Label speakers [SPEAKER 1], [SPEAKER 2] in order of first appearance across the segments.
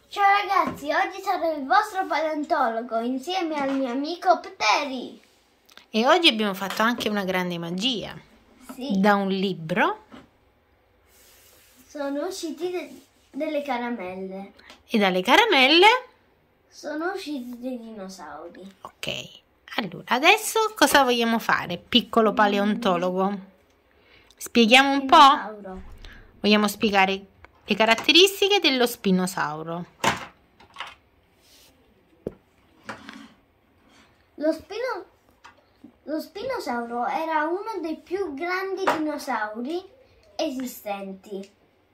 [SPEAKER 1] Ciao ragazzi, oggi sarò il vostro paleontologo insieme al mio amico Pteri.
[SPEAKER 2] E oggi abbiamo fatto anche una grande magia.
[SPEAKER 1] Sì,
[SPEAKER 2] Da un libro
[SPEAKER 1] sono usciti delle caramelle.
[SPEAKER 2] e dalle caramelle.
[SPEAKER 1] Sono usciti dei dinosauri.
[SPEAKER 2] Ok, allora adesso cosa vogliamo fare, piccolo paleontologo? Spieghiamo un po'?
[SPEAKER 1] Dinosauro.
[SPEAKER 2] Vogliamo spiegare le caratteristiche dello spinosauro.
[SPEAKER 1] Lo spinosauro era uno dei più grandi dinosauri esistenti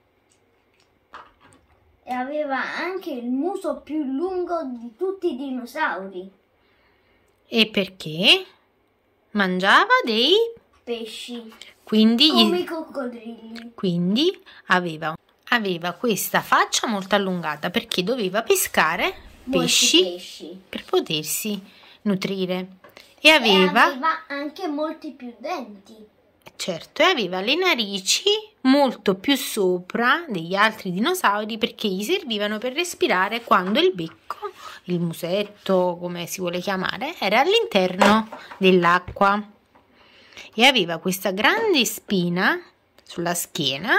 [SPEAKER 1] e aveva anche il muso più lungo di tutti i dinosauri.
[SPEAKER 2] E perché? Mangiava dei
[SPEAKER 1] Pesci,
[SPEAKER 2] quindi,
[SPEAKER 1] come i coccodrilli.
[SPEAKER 2] quindi aveva questa faccia molto allungata perché doveva pescare
[SPEAKER 1] Molti
[SPEAKER 2] pesci
[SPEAKER 1] pesci.
[SPEAKER 2] per potersi nutrire. E
[SPEAKER 1] E
[SPEAKER 2] aveva,
[SPEAKER 1] aveva anche molti più denti.
[SPEAKER 2] certo, e aveva le narici molto più sopra degli altri dinosauri perché gli servivano per respirare quando il becco, il musetto, come si vuole chiamare, era all'interno dell'acqua. E aveva questa grande spina sulla schiena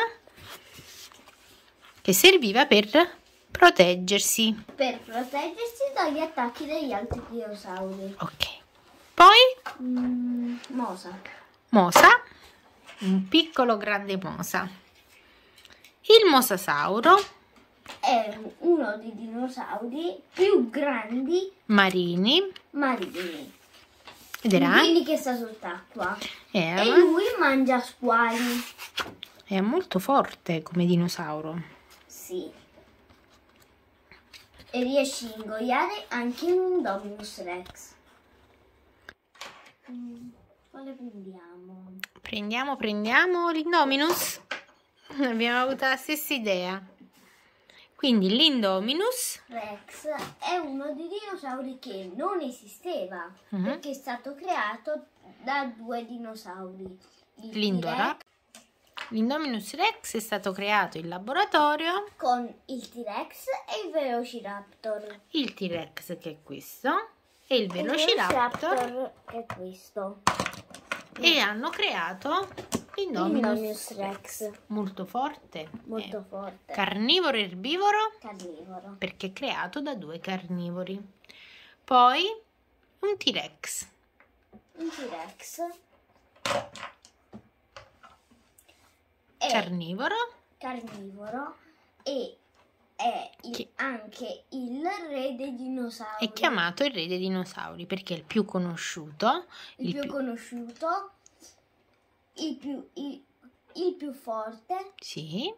[SPEAKER 2] che serviva per proteggersi.
[SPEAKER 1] Per proteggersi dagli attacchi degli altri dinosauri.
[SPEAKER 2] Ok. Poi
[SPEAKER 1] Mosa.
[SPEAKER 2] mosa, un piccolo grande mosa. Il mosasauro
[SPEAKER 1] È uno dei dinosauri più grandi
[SPEAKER 2] marini
[SPEAKER 1] marini.
[SPEAKER 2] ed era,
[SPEAKER 1] Quindi che sta sott'acqua. E
[SPEAKER 2] era,
[SPEAKER 1] lui mangia squali.
[SPEAKER 2] è molto forte come dinosauro.
[SPEAKER 1] Sì. E riesce a ingoiare anche un Indominus Rex. Quale prendiamo?
[SPEAKER 2] Prendiamo l'Indominus. Abbiamo avuto la stessa idea. Quindi l'Indominus
[SPEAKER 1] Rex è uno dei dinosauri che non esisteva perché è stato creato da due dinosauri.
[SPEAKER 2] L'Indominus Rex è stato creato in laboratorio.
[SPEAKER 1] Con il T-Rex e il Velociraptor.
[SPEAKER 2] Il T-Rex che è questo e il Velociraptor
[SPEAKER 1] che è questo.
[SPEAKER 2] e hanno creato
[SPEAKER 1] Indominus Rex.
[SPEAKER 2] molto forte.
[SPEAKER 1] Molto forte.
[SPEAKER 2] Carnivoro e erbivoro
[SPEAKER 1] Carnivoro.
[SPEAKER 2] perché è creato da due carnivori. Poi un T-Rex.
[SPEAKER 1] Un T-Rex è carnivoro e è anche il re dei dinosauri.
[SPEAKER 2] È chiamato il re dei dinosauri perché è il più conosciuto,
[SPEAKER 1] il più conosciuto, il più forte.
[SPEAKER 2] Sì.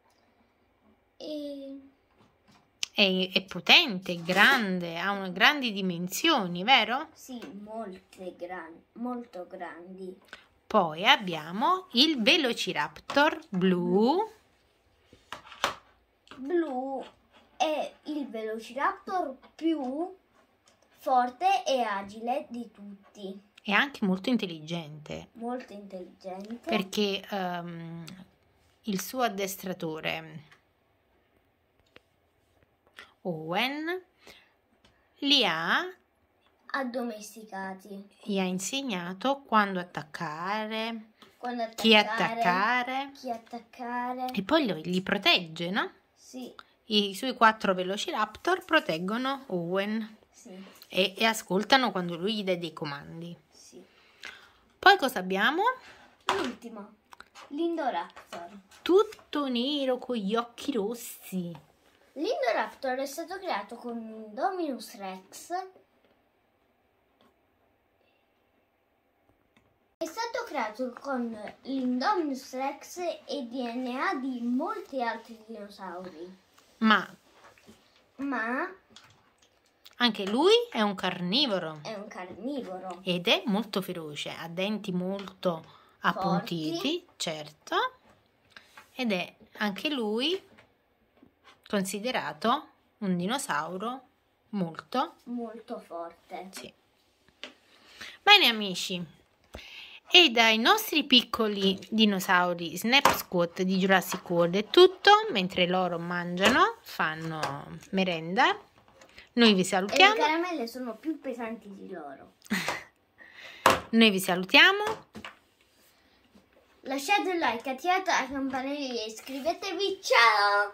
[SPEAKER 1] E
[SPEAKER 2] È potente, è grande, ha grandi dimensioni, vero?
[SPEAKER 1] sì, molto grandi.
[SPEAKER 2] Poi abbiamo il Velociraptor blu.
[SPEAKER 1] Blu è il Velociraptor più forte e agile di tutti.
[SPEAKER 2] È anche molto intelligente
[SPEAKER 1] Molto intelligente.
[SPEAKER 2] perché il suo addestratore Owen li ha
[SPEAKER 1] addomesticati.
[SPEAKER 2] gli ha insegnato quando attaccare, chi
[SPEAKER 1] attaccare
[SPEAKER 2] e poi li protegge, no?
[SPEAKER 1] Sì,
[SPEAKER 2] I suoi 4 Velociraptor proteggono Owen
[SPEAKER 1] sì,
[SPEAKER 2] e ascoltano quando lui gli dà dei comandi.
[SPEAKER 1] sì.
[SPEAKER 2] Poi cosa abbiamo?
[SPEAKER 1] L'ultimo, l'Indoraptor.
[SPEAKER 2] Tutto nero con gli occhi rossi.
[SPEAKER 1] L'Indoraptor è stato creato con Indominus Rex. È stato creato con l'Indominus Rex e DNA di molti altri dinosauri.
[SPEAKER 2] Ma
[SPEAKER 1] Ma
[SPEAKER 2] anche lui è un carnivoro
[SPEAKER 1] è un carnivoro.
[SPEAKER 2] ed è molto feroce, ha denti molto appuntiti, certo, ed è anche lui considerato un dinosauro molto
[SPEAKER 1] forte.
[SPEAKER 2] Sì. Bene amici, E dai nostri piccoli dinosauri Snap Squat di Jurassic World è tutto, mentre loro mangiano, fanno merenda. Noi vi salutiamo.
[SPEAKER 1] E le caramelle sono più pesanti di loro.
[SPEAKER 2] Noi vi salutiamo.
[SPEAKER 1] Lasciate un like, attivate la campanella e iscrivetevi. Ciao!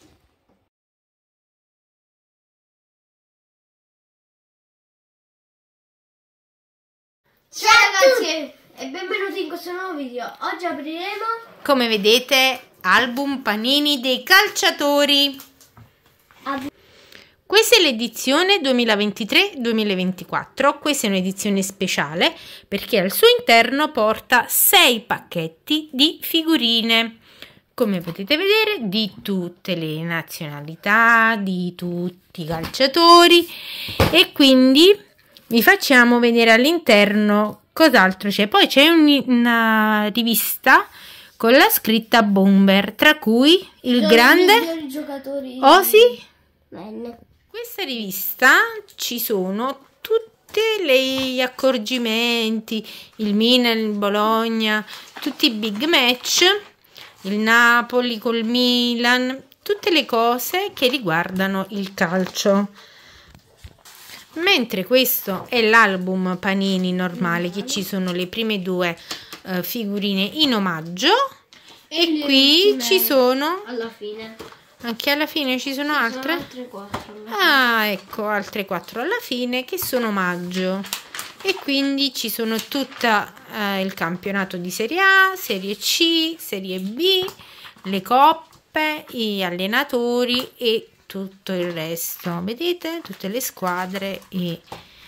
[SPEAKER 1] Ciao ragazzi e benvenuti in questo nuovo video. Oggi apriremo,
[SPEAKER 2] come vedete, album panini dei calciatori. Questa è l'edizione 2023-2024. Questa è un'edizione speciale perché al suo interno porta 6 pacchetti di figurine, come potete vedere, di tutte le nazionalità, di tutti i calciatori, e quindi vi facciamo vedere all'interno cos'altro c'è. Poi c'è una rivista con la scritta Bomber, tra cui il grande Osi. Questa rivista ci sono tutti gli accorgimenti, il Milan, il Bologna, tutti i big match, il Napoli col Milan, tutte le cose che riguardano il calcio. Mentre questo è l'album panini normale, che ci sono le prime 2 figurine in omaggio, e qui ci sono
[SPEAKER 1] alla fine.
[SPEAKER 2] Anche alla fine ci sono altre?
[SPEAKER 1] Altre 4.
[SPEAKER 2] Ah, ecco, altre 4 alla fine che sono omaggio. E quindi ci sono tutto il campionato di Serie A, Serie C, Serie B, le coppe, gli allenatori e tutto il resto. Vedete? Tutte le squadre. E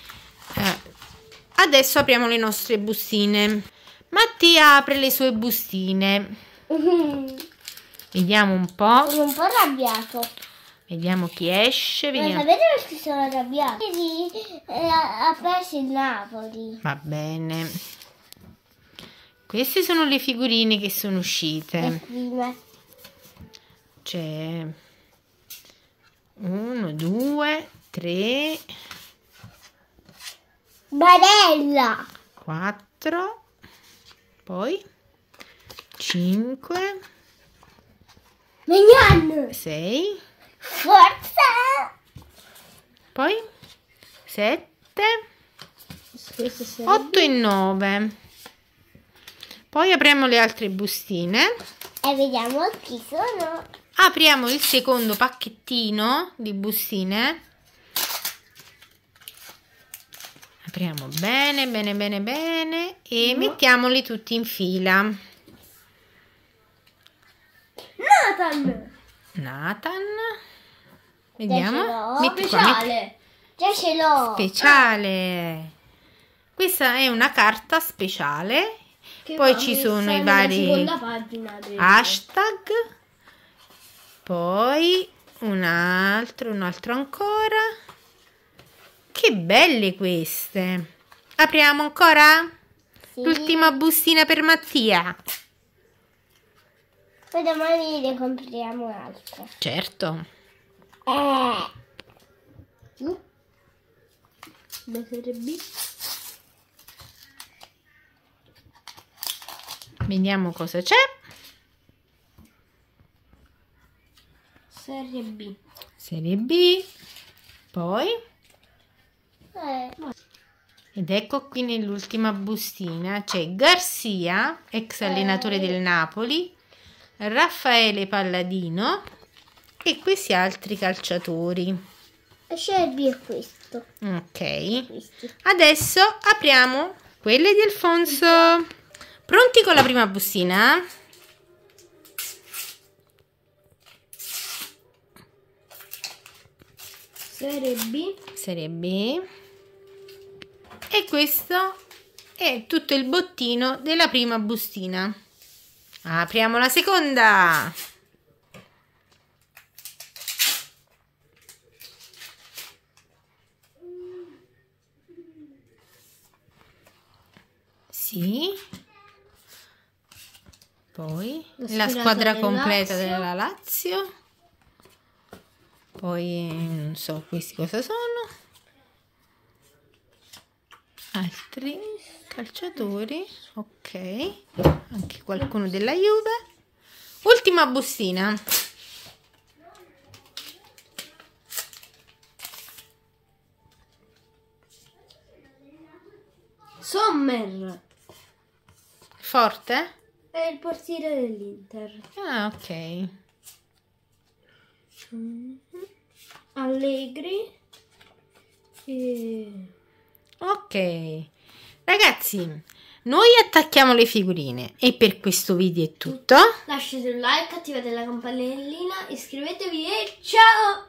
[SPEAKER 2] adesso apriamo le nostre bustine. Mattia apre le sue bustine. Vediamo un po'.
[SPEAKER 1] Sono un po' arrabbiato.
[SPEAKER 2] Vediamo chi esce.
[SPEAKER 1] Ma
[SPEAKER 2] Vediamo.
[SPEAKER 1] sapete perché sono arrabbiato? Ha perso il Napoli.
[SPEAKER 2] Va bene. Queste sono le figurine che sono uscite. C'è 1, 2, 3,
[SPEAKER 1] Barella.
[SPEAKER 2] 4, poi 5,
[SPEAKER 1] Mignan.
[SPEAKER 2] 6,
[SPEAKER 1] Forza.
[SPEAKER 2] poi 7, 8 e 9. Poi apriamo le altre bustine
[SPEAKER 1] E vediamo chi sono.
[SPEAKER 2] apriamo il secondo pacchettino di bustine. Apriamo bene bene bene bene e mettiamoli tutti in fila. Nathan, vediamo. Metti qua,
[SPEAKER 1] Speciale. Già ce l'ho.
[SPEAKER 2] speciale. Questa è una carta speciale. Poi ci sono i vari hashtag. Poi un altro ancora. Che belle queste. Apriamo ancora?
[SPEAKER 1] Sì.
[SPEAKER 2] L'ultima bustina per Mattia.
[SPEAKER 1] Poi domani ne compriamo un'altra.
[SPEAKER 2] Certo.
[SPEAKER 1] Serie B.
[SPEAKER 2] Vediamo cosa c'è.
[SPEAKER 1] Serie B.
[SPEAKER 2] Serie B. Poi. Ed ecco qui nell'ultima bustina c'è Garcia, ex allenatore del Napoli, Raffaele Palladino e questi altri calciatori.
[SPEAKER 1] Serie B è questo.
[SPEAKER 2] Ok. Adesso apriamo quelle di Alfonso. Pronti con la prima bustina?
[SPEAKER 1] Serie B.
[SPEAKER 2] Serie B. E questo è tutto il bottino della prima bustina. Apriamo la seconda. Sì. Poi la squadra completa della Lazio. Poi non so questi cosa sono. Altri calciatori, ok, anche qualcuno della Juve. Ultima bustina.
[SPEAKER 1] Sommer
[SPEAKER 2] Forte?
[SPEAKER 1] è il portiere dell'Inter.
[SPEAKER 2] Ah, ok.
[SPEAKER 1] Allegri e...
[SPEAKER 2] Ok, ragazzi, noi attacchiamo le figurine e per questo video è tutto.
[SPEAKER 1] Lasciate un like, attivate la campanellina, iscrivetevi e ciao!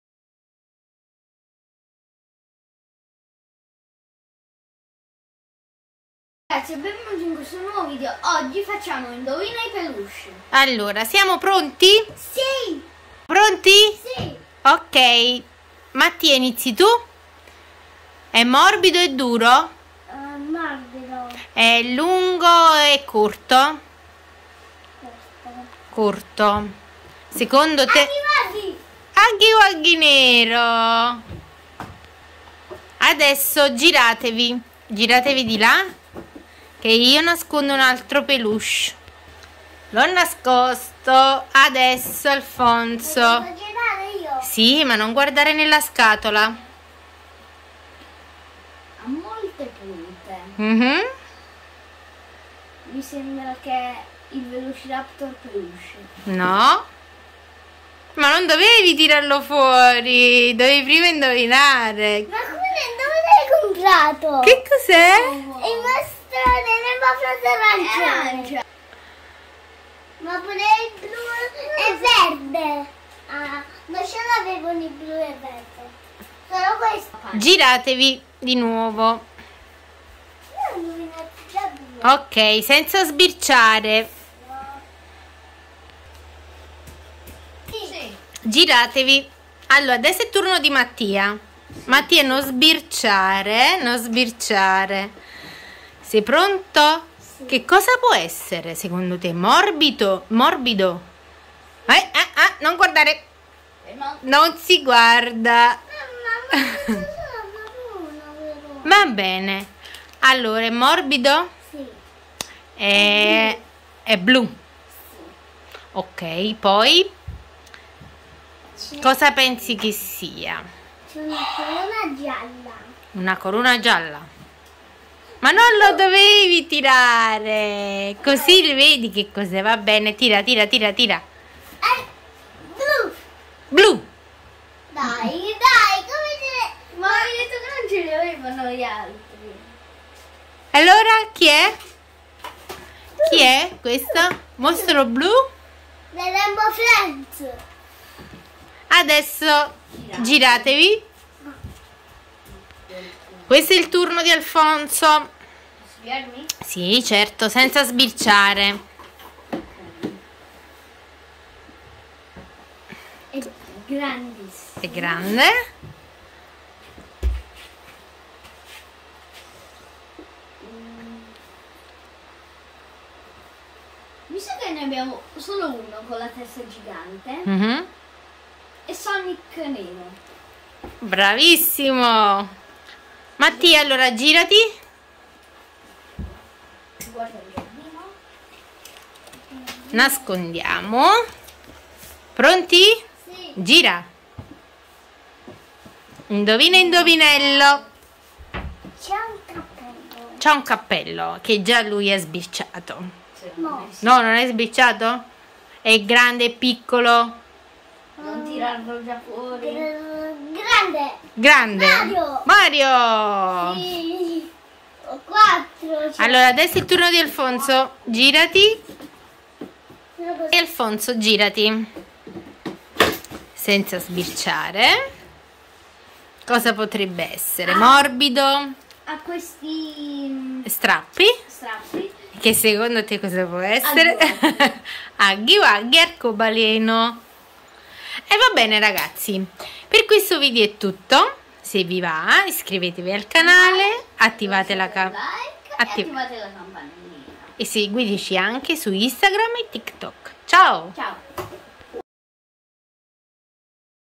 [SPEAKER 1] Ragazzi, benvenuti in questo nuovo video. Oggi facciamo Indovina i peluche.
[SPEAKER 2] Allora, siamo pronti?
[SPEAKER 1] Sì!
[SPEAKER 2] Pronti?
[SPEAKER 1] Sì!
[SPEAKER 2] Ok, Mattia, inizi tu. È morbido e duro?
[SPEAKER 1] Morbido.
[SPEAKER 2] È lungo e corto?
[SPEAKER 1] Questo.
[SPEAKER 2] Corto. Secondo te?
[SPEAKER 1] Aghi!
[SPEAKER 2] Aghi Waghi nero. Adesso giratevi. Giratevi di là, che io nascondo un altro peluche. L'ho nascosto. Adesso Alfonso.
[SPEAKER 1] Devo girare io?
[SPEAKER 2] Sì, ma non guardare nella scatola.
[SPEAKER 1] Ha molte punte.
[SPEAKER 2] Mhm.
[SPEAKER 1] Mi sembra che è il Velociraptor peluche.
[SPEAKER 2] No. Ma non dovevi tirarlo fuori. Dovevi prima indovinare.
[SPEAKER 1] Ma come dove l'hai comprato?
[SPEAKER 2] Che cos'è?
[SPEAKER 1] È il mostro nell'embafrato arancione. Ma pure il blu e verde. Ah, non ce l'avevano il blu e verde. Solo questo.
[SPEAKER 2] Giratevi di nuovo.
[SPEAKER 1] Io ho indovinato già due.
[SPEAKER 2] Ok, senza sbirciare.
[SPEAKER 1] Sì.
[SPEAKER 2] Giratevi. Allora, adesso è turno di Mattia. Mattia, non sbirciare, non sbirciare. Sei pronto?
[SPEAKER 1] Sì.
[SPEAKER 2] Che cosa può essere secondo te? Morbido? Morbido? Non guardare.
[SPEAKER 1] No.
[SPEAKER 2] Non si guarda.
[SPEAKER 1] Ma non ce l'ho vero?
[SPEAKER 2] Va bene. Allora, è morbido?
[SPEAKER 1] Sì.
[SPEAKER 2] È blu. Ok, poi cosa pensi che sia?
[SPEAKER 1] C'è una corona gialla.
[SPEAKER 2] Una corona gialla. Ma non lo dovevi tirare. Così vedi che cos'è. Va bene, tira, tira, tira, tira.
[SPEAKER 1] Blu.
[SPEAKER 2] Blu.
[SPEAKER 1] Dai, come te... Ma hai detto che non ce li avevano gli altri.
[SPEAKER 2] Allora, chi è? Chi è questo? Mostro blu?
[SPEAKER 1] Le Rainbow Friends.
[SPEAKER 2] Adesso giratevi. Questo è il turno di Alfonso.
[SPEAKER 1] Posso spiarmi?
[SPEAKER 2] Sì, certo, senza sbirciare.
[SPEAKER 1] È grandissimo.
[SPEAKER 2] È grande.
[SPEAKER 1] Visto che ne abbiamo solo uno con la testa gigante,
[SPEAKER 2] Mhm.
[SPEAKER 1] è Sonic nero.
[SPEAKER 2] Bravissimo. Mattia, allora girati.
[SPEAKER 1] Guarda il giardino.
[SPEAKER 2] Nascondiamo. Pronti?
[SPEAKER 1] Sì.
[SPEAKER 2] Gira. Indovina indovinello.
[SPEAKER 1] C'è un cappello.
[SPEAKER 2] C'ha un cappello che già lui è sbirciato.
[SPEAKER 1] No.
[SPEAKER 2] No, non è sbirciato? È grande, piccolo?
[SPEAKER 1] Non tirarlo già fuori. Grande.
[SPEAKER 2] Grande.
[SPEAKER 1] Mario.
[SPEAKER 2] Mario.
[SPEAKER 1] Sì. Ho 4.
[SPEAKER 2] Allora, adesso è il turno di Alfonso. Girati. E Alfonso, girati. Senza sbirciare. Cosa potrebbe essere? Morbido?
[SPEAKER 1] Ha questi
[SPEAKER 2] Strappi?
[SPEAKER 1] strappi.
[SPEAKER 2] Che secondo te cosa può essere? Aghi Waghi arcobaleno. E va bene ragazzi, per questo video è tutto. Se vi va, iscrivetevi al canale, attivate la
[SPEAKER 1] like e attivate la campanellina.
[SPEAKER 2] e seguiteci anche su Instagram e TikTok. Ciao!
[SPEAKER 1] Ciao.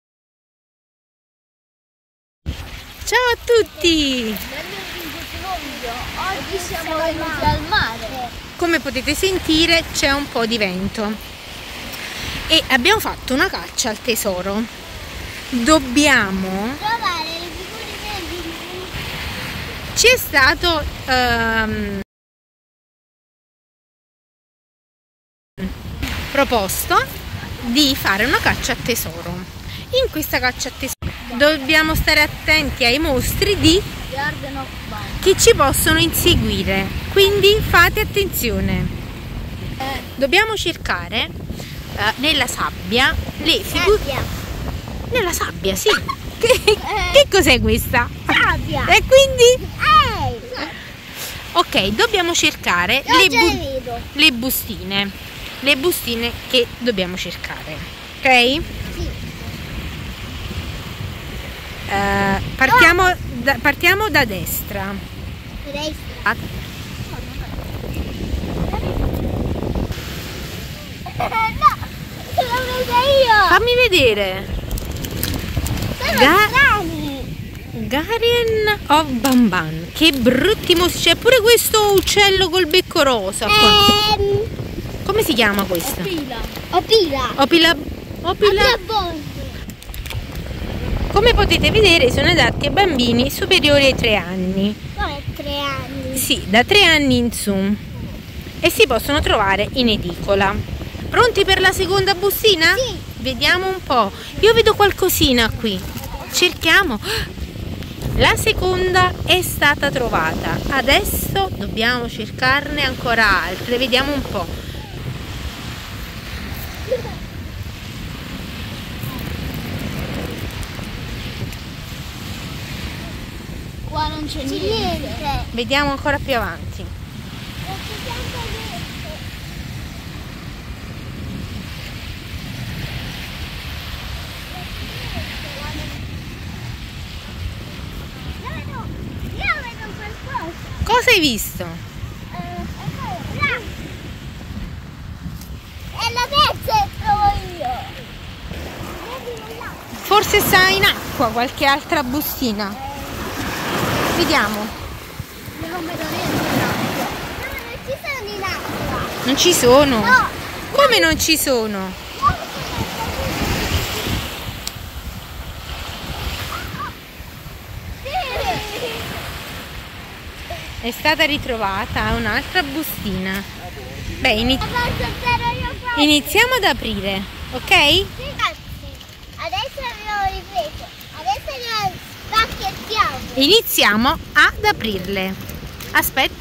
[SPEAKER 2] Ciao a tutti!
[SPEAKER 1] Benvenuti in questo nuovo Oggi siamo venuti al mare.
[SPEAKER 2] Come potete sentire c'è un po' di vento e abbiamo fatto una caccia al tesoro. Dobbiamo
[SPEAKER 1] trovare le figurine di...
[SPEAKER 2] Ci è stato proposto di fare una caccia a tesoro. In questa caccia a tesoro dobbiamo stare attenti ai mostri che ci possono inseguire, quindi fate attenzione. Dobbiamo cercare nella sabbia le figure. Nella sabbia, sì. Che cos'è questa?
[SPEAKER 1] Sabbia.
[SPEAKER 2] E quindi? Ok, dobbiamo cercare le bustine. Le bustine che dobbiamo cercare. Ok?
[SPEAKER 1] Sì.
[SPEAKER 2] Partiamo da destra.
[SPEAKER 1] Destra. No, ce l'ho presa io.
[SPEAKER 2] Fammi vedere. Guardian of Banban. Che brutti mostri. C'è pure questo uccello col becco rosa. Come si chiama questa? Opila. Come potete vedere sono adatti a bambini superiori ai 3 anni.
[SPEAKER 1] Come 3 anni?
[SPEAKER 2] Sì, da 3 anni in su. E si possono trovare in edicola. Pronti per la seconda bustina?
[SPEAKER 1] Sì.
[SPEAKER 2] Vediamo un po'. Io vedo qualcosina qui. Cerchiamo. La seconda è stata trovata. Adesso dobbiamo cercarne ancora altre. Vediamo un po'.
[SPEAKER 1] Qua non c'è niente.
[SPEAKER 2] Vediamo ancora più avanti. Cosa hai visto?
[SPEAKER 1] È la terza che trovo io.
[SPEAKER 2] Forse sta in acqua qualche altra bustina. Vediamo.
[SPEAKER 1] Non vedo niente in acqua. No, non ci sono in acqua.
[SPEAKER 2] Non ci sono?
[SPEAKER 1] No.
[SPEAKER 2] Come non ci sono? È stata ritrovata un'altra bustina. Beh, iniziamo ad aprire, ok?
[SPEAKER 1] Sì, adesso abbiamo ripreso. Adesso le spacchettiamo.
[SPEAKER 2] Iniziamo ad aprirle. Aspetta.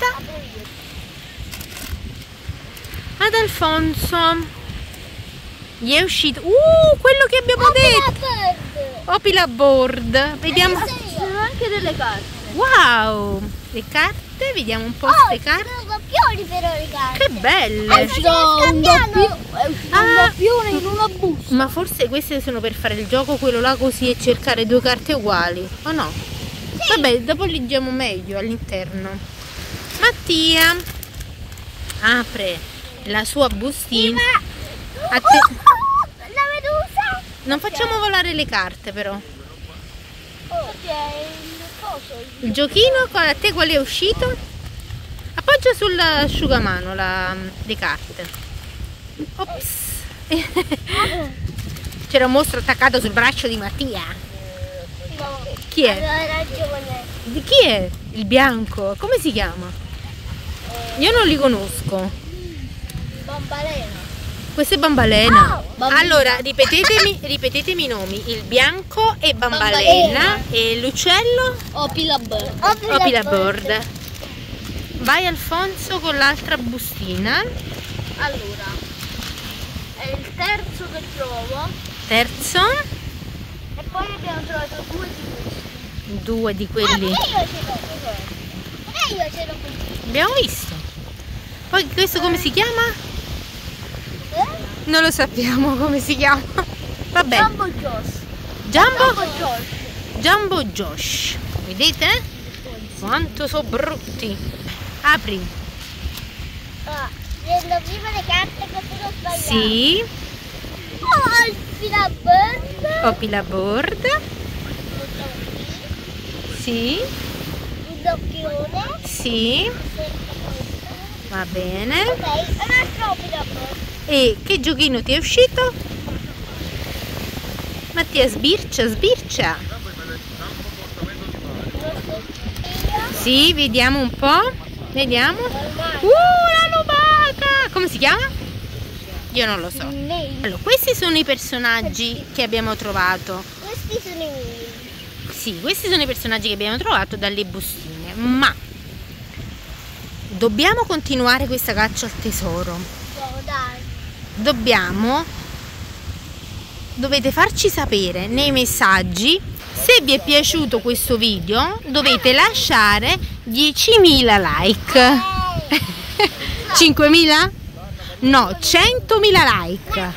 [SPEAKER 2] Ad Alfonso gli è uscito. Quello che abbiamo detto. Opila Board. Vediamo.
[SPEAKER 1] Ci sono anche delle carte.
[SPEAKER 2] Wow! Le carte, vediamo un po' queste carte.
[SPEAKER 1] Sono doppioni però le carte.
[SPEAKER 2] Che belle!
[SPEAKER 1] Un doppione in una busta.
[SPEAKER 2] Ma forse queste sono per fare il gioco quello là così e cercare 2 carte uguali, o no?
[SPEAKER 1] Sì.
[SPEAKER 2] Vabbè, dopo leggiamo meglio all'interno. Mattia apre la sua bustina.
[SPEAKER 1] La medusa.
[SPEAKER 2] Non facciamo volare le carte però. Il giochino, a te quale è uscito? Appoggia sull'asciugamano le carte. Ops. C'era un mostro attaccato sul braccio di Mattia. Chi è?
[SPEAKER 1] Aveva ragione.
[SPEAKER 2] Di chi è? Il bianco. Come si chiama? Io non li conosco.
[SPEAKER 1] Bambalena.
[SPEAKER 2] Questo è Bambalena.
[SPEAKER 1] Bambina.
[SPEAKER 2] Allora, ripetemi i nomi. Il bianco è Bambalena e l'uccello?
[SPEAKER 1] Opila
[SPEAKER 2] Bird. Vai Alfonso con l'altra bustina.
[SPEAKER 1] Allora, è il terzo che trovo.
[SPEAKER 2] Terzo.
[SPEAKER 1] E poi abbiamo trovato 2 di questi.
[SPEAKER 2] 2 di quelli.
[SPEAKER 1] Io ce l'ho qui.
[SPEAKER 2] Abbiamo visto. Poi questo come si chiama? Non lo sappiamo come si chiama. Vabbè.
[SPEAKER 1] Jumbo Josh.
[SPEAKER 2] Jumbo Josh. Vedete? Quanto sono brutti. Apri.
[SPEAKER 1] Prendo prima le carte che sono sbagliate.
[SPEAKER 2] Sì.
[SPEAKER 1] Opila Bird.
[SPEAKER 2] Opila Board. Sì.
[SPEAKER 1] il doppione.
[SPEAKER 2] Sì. Va bene.
[SPEAKER 1] Ok, un altro dopo.
[SPEAKER 2] E che giochino ti è uscito? Mattia, sbircia, sbircia. Sì, vediamo un po'. Vediamo. La lumaca! Come si chiama? Io non lo so. Allora, questi sono i personaggi che abbiamo trovato.
[SPEAKER 1] Questi sono i miei.
[SPEAKER 2] Sì, questi sono i personaggi che abbiamo trovato dalle bustine. Ma dobbiamo continuare questa caccia al tesoro.
[SPEAKER 1] Dai.
[SPEAKER 2] Dovete farci sapere nei messaggi se vi è piaciuto questo video. Dovete lasciare 10.000 like. 5.000? No, 100.000 like.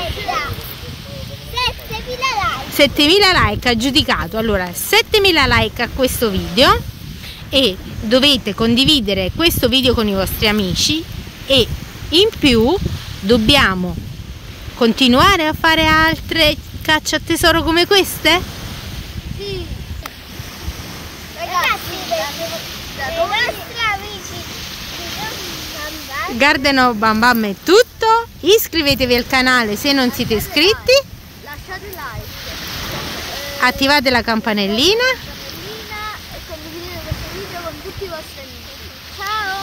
[SPEAKER 2] 7.000 like aggiudicato. Allora, 7.000 like a questo video e dovete condividere questo video con i vostri amici, e in più dobbiamo continuare a fare altre caccia a tesoro come queste?
[SPEAKER 1] Sì. Ragazzi, i nostri amici
[SPEAKER 2] Garden of Bam Bam è tutto. Iscrivetevi al canale se non siete iscritti.
[SPEAKER 1] lasciate like.
[SPEAKER 2] Attivate la campanellina.
[SPEAKER 1] E condividete questo video con tutti i vostri amici. Ciao!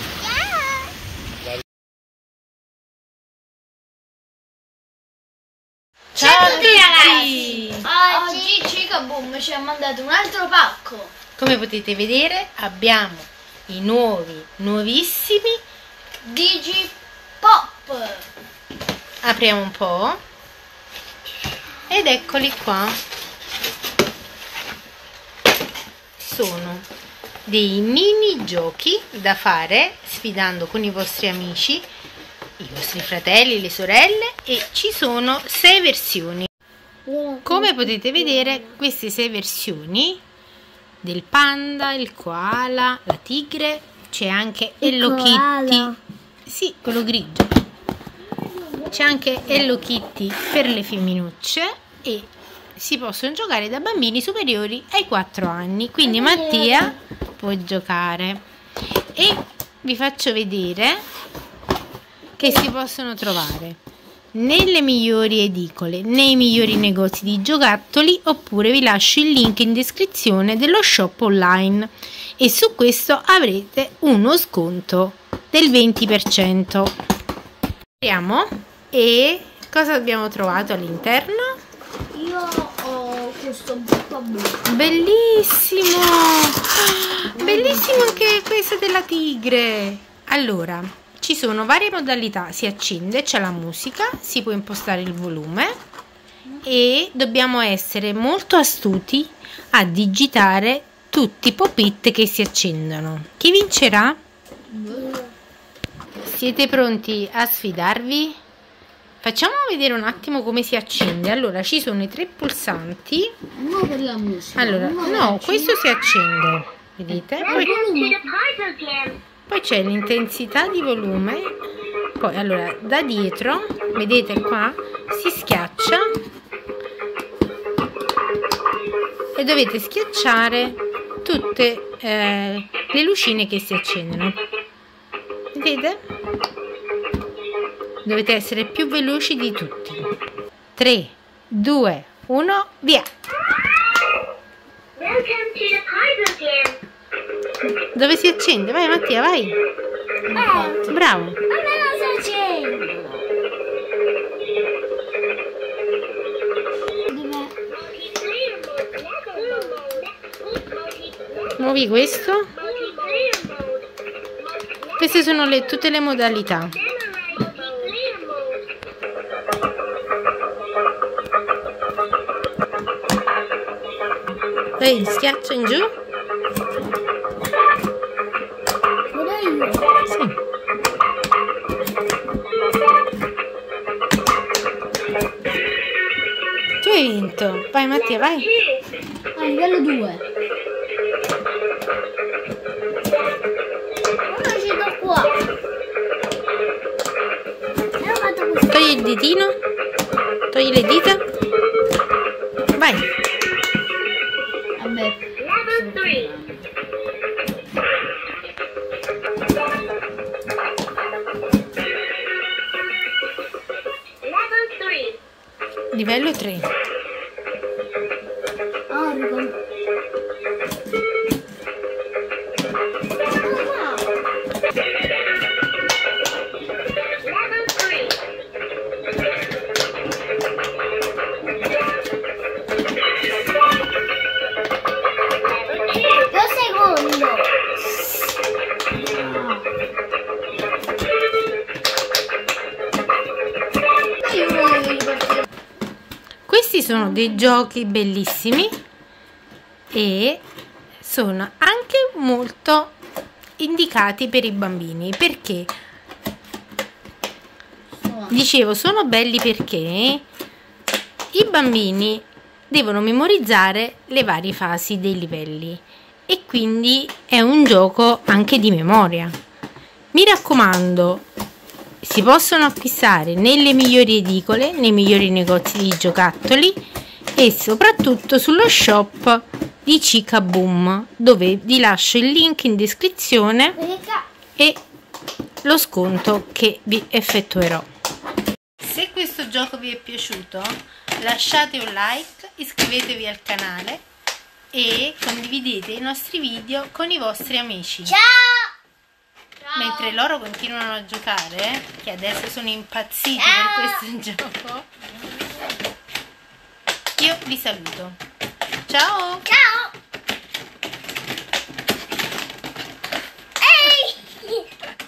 [SPEAKER 2] Ciao a tutti!
[SPEAKER 1] Oggi Cicaboom ci ha mandato un altro pacco.
[SPEAKER 2] Come potete vedere abbiamo i nuovissimi
[SPEAKER 1] Digipop.
[SPEAKER 2] Apriamo un po' ed eccoli qua. Sono dei mini giochi da fare sfidando con i vostri amici, i vostri fratelli, le sorelle, e ci sono 6 versioni. Come potete vedere, queste 6 versioni del panda, il koala, la tigre, c'è anche Hello Kitty. Sì, quello grigio. C'è anche Hello Kitty per le femminucce e si possono giocare da bambini superiori ai 4 anni. Quindi Mattia può giocare. E vi faccio vedere che si possono trovare nelle migliori edicole, nei migliori negozi di giocattoli, oppure vi lascio il link in descrizione dello shop online e su questo avrete uno sconto del 20%. Apriamo. E cosa abbiamo trovato all'interno?
[SPEAKER 1] Io ho questo buco blu.
[SPEAKER 2] Bellissimo! Bellissimo anche questo della tigre. Allora, ci sono varie modalità, si accende, c'è la musica, si può impostare il volume e dobbiamo essere molto astuti a digitare tutti i pop-it che si accendono. Chi vincerà? Siete pronti a sfidarvi? Facciamo vedere un attimo come si accende. Allora, ci sono i 3 pulsanti.
[SPEAKER 1] Uno per la musica.
[SPEAKER 2] Allora, no, questo si accende, vedete? Poi c'è l'intensità di volume. Poi, allora, da dietro, vedete qua, si schiaccia e dovete schiacciare tutte le lucine che si accendono. Vedete? Dovete essere più veloci di tutti. 3, 2, 1, via! Dove si accende? Vai Mattia, vai! Bravo!
[SPEAKER 1] A me non si accende!
[SPEAKER 2] Muovi questo. Queste sono tutte le modalità. Poi schiaccia in giù. Sì. Tu hai vinto. Vai Mattia, vai.
[SPEAKER 1] A livello 2. Uno ci do qua.
[SPEAKER 2] Togli il ditino. Togli le dita. Vai.
[SPEAKER 1] Vabbè.
[SPEAKER 2] Livello 3. Questi sono dei giochi bellissimi e sono anche molto indicati per i bambini, perché dicevo sono belli perché i bambini devono memorizzare le varie fasi dei livelli e quindi è un gioco anche di memoria. Mi raccomando, si possono acquistare nelle migliori edicole, nei migliori negozi di giocattoli e soprattutto sullo shop di Cica Boom, dove vi lascio il link in descrizione e lo sconto che vi effettuerò. Se questo gioco vi è piaciuto, lasciate un like, iscrivetevi al canale e condividete i nostri video con i vostri amici.
[SPEAKER 1] Ciao!
[SPEAKER 2] Mentre loro continuano a giocare, che adesso sono impazziti per questo gioco, io vi saluto. Ciao!
[SPEAKER 1] Ciao! Ehi!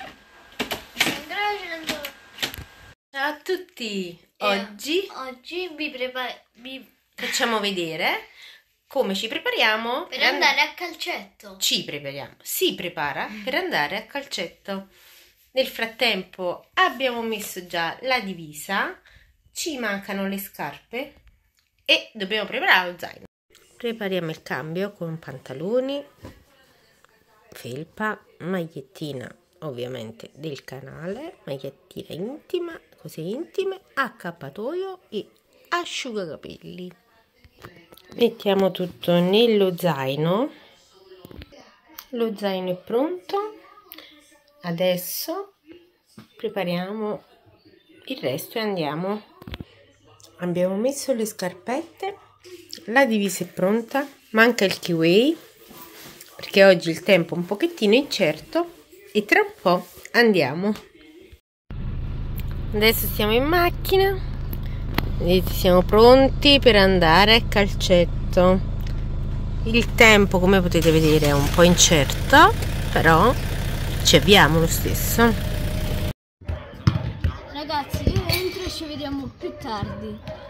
[SPEAKER 2] Ciao a tutti! Oggi
[SPEAKER 1] vi
[SPEAKER 2] facciamo vedere come ci prepariamo
[SPEAKER 1] per andare a calcetto.
[SPEAKER 2] Si prepara per andare a calcetto. Nel frattempo abbiamo messo già la divisa, ci mancano le scarpe e dobbiamo preparare lo zaino. Prepariamo il cambio con pantaloni, felpa, magliettina ovviamente del canale, magliettina intima, cose intime, accappatoio e asciugacapelli. Mettiamo tutto nello zaino. Lo zaino è pronto. Adesso prepariamo il resto e andiamo. Abbiamo messo le scarpette, la divisa è pronta, manca il kiwi perché oggi il tempo è un pochettino incerto e tra un po' andiamo. Adesso siamo in macchina, vedete, siamo pronti per andare a calcetto. Il tempo, come potete vedere, è un po' incerto, però ci avviamo lo stesso.
[SPEAKER 1] Ragazzi, io entro e ci vediamo più tardi.